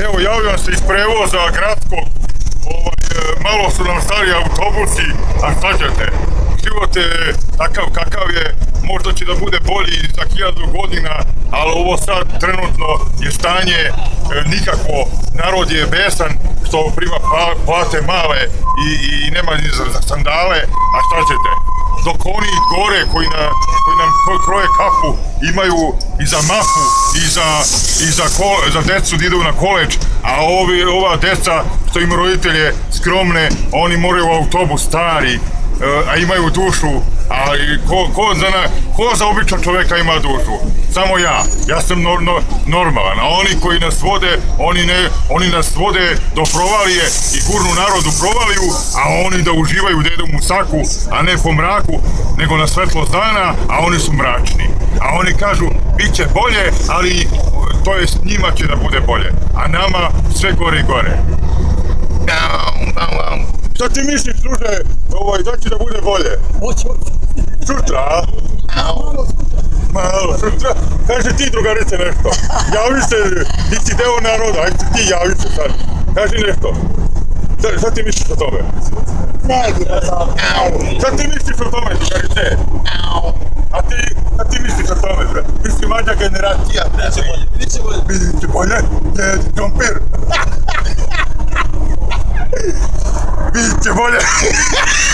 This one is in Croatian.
Evo, javljam se iz prevoza gradskog. Malo su nam stari autobusi, a šta ćete? Život je takav kakav je, možda će da bude bolji za 1000 godina, ali ovo sad trenutno je stanje nikakvo. Narod je besan što prima plate male i nema ni za sandale, a šta ćete? Dok oni gore koji nam kroje kapu imaju i za mafu i za decu da idu na koleđ, a ova deca što imaju roditelje skromne, oni moraju u autobus stari, a imaju dušu, a ko za običan čoveka ima dušu? Samo ja sam normalan, a oni koji nas vode, oni nas vode do provalije i gurnu narodu provaliju, a oni da uživaju da jedu musaku, a ne po mraku, nego na svetlost dana, a oni su mračni. A oni kažu, bit će bolje, ali to je s njima će da bude bolje, a nama sve gore i gore. Šta ti misliš, druže, da će da bude bolje? Hoće. Sutra, a? Malo sutra. Kaži ti, drugarice, nešto. Javi se, ti si deo naroda, ajde ti javi se sad. Kaži nešto. Šta ti misliš o tome? Ne bi o tome. Šta ti misliš o tome, drugarice? A ti misliš o tome, bre? Ti si mlađa generacija. Biće bolje. Biće bolje? Jedi krompir. Biće bolje.